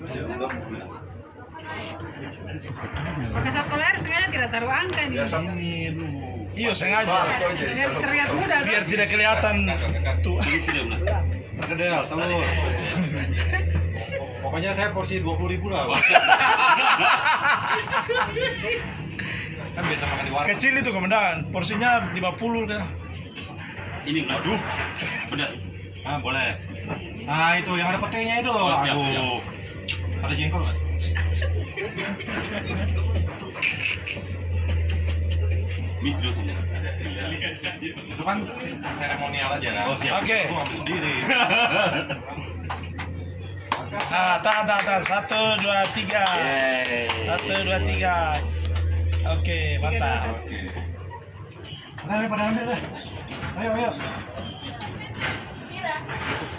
Pakai satu layar sengaja tidak taruh angka nih. Iya sengaja. Biar terlihat mudah. Biar tidak kelihatan tuh. Kedel, telur. Pokoknya saya porsi 20.000 lah. Kan biasa makan di warung. Kecil itu komandan, porsinya 50 kan. Ini aduh, pedas. Ah boleh. Nah itu yang ada petainya itu loh. Oh, siap, Aduh. Ada jengkol nggak? Mie dulu saja. Itu kan seremonial aja kan. Oh, siap. Oke. Aku ngambil sendiri. Ah, tahan. 1, 2, 3. 1, 2, 3. Oke, mantap. Oke. Pada ambil deh. Ayo.